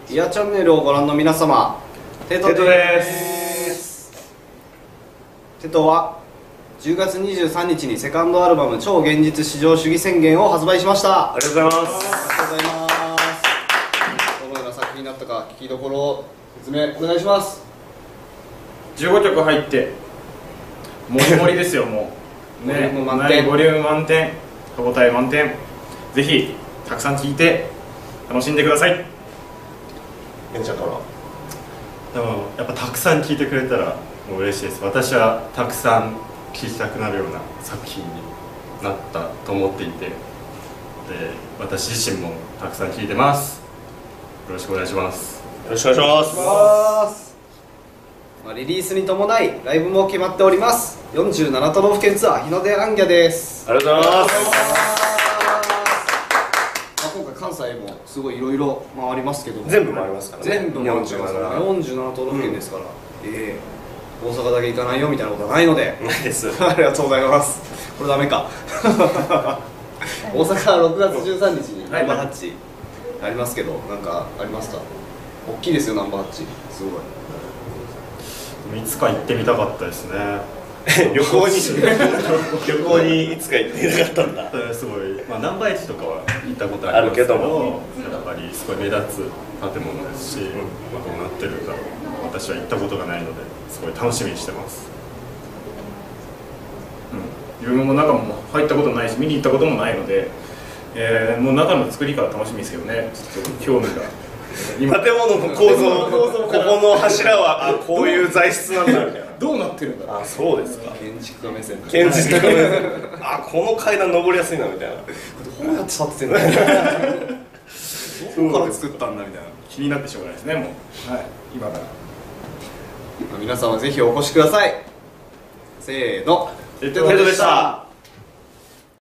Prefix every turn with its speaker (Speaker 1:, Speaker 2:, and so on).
Speaker 1: イヤチャンネルをご覧の皆様、テトです。テトは10月23日にセカンドアルバム「超現実至上主義宣言」を発売しました。
Speaker 2: ありがとうございます。
Speaker 1: ありがとうございます。どのような作品になったか聞きどころを説明お願いします。
Speaker 3: 15曲入ってもりもりですよ。もうね、ボリューム満点、歯応え満点。ぜひたくさん聴いて楽しんでください。
Speaker 2: エンちゃんから。
Speaker 4: でもやっぱたくさん聴いてくれたらもう嬉しいです。私はたくさん聴きたくなるような作品になったと思っていて、で私自身もたくさん聴いてます。よろしくお願いします。
Speaker 2: よろしくお願いします。
Speaker 1: リリースに伴いライブも決まっております。47都道府県ツアー日の出アンギャです。
Speaker 2: ありがとうございます。
Speaker 1: 今回関西もすごいいろいろ回りますけども、
Speaker 2: 全部回りますからね。
Speaker 1: 全部回ってますから47都道府県ですから、大阪だけ行かないよみたいなことはないので。
Speaker 2: ないです。
Speaker 1: ありがとうございます。これダメか。大阪6月13日にナンバーハッチありますけど、なんかありますか？大きいですよナンバーハッチ、すごい。
Speaker 4: いつか行ってみたかったですね。
Speaker 2: 旅行にいつか行ってみたかったんだ。
Speaker 4: すごい、ナンバー1とかは行ったことありますけど、やっぱりすごい目立つ建物ですし、どうなってるんだろう、私は行ったことがないのですごい楽しみにしてます。
Speaker 3: 自分も中も入ったことないし見に行ったこともないので、もう中の作りから楽しみですけどね。ちょっと興味が。
Speaker 2: 建物の構造、ここの柱はこういう材質なんだみたいな。
Speaker 1: どうなってるんだろう。
Speaker 2: あ、そうですか。
Speaker 1: 建築家目線。
Speaker 2: 建築家目線。あ、この階段登りやすいなみたいな。
Speaker 1: どうやって立ってんだ。どこから作ったんだみたいな。
Speaker 3: 気になってしょうがないですね。もう、今から。
Speaker 1: 皆さんはぜひお越しください。せーの、
Speaker 2: テトでした。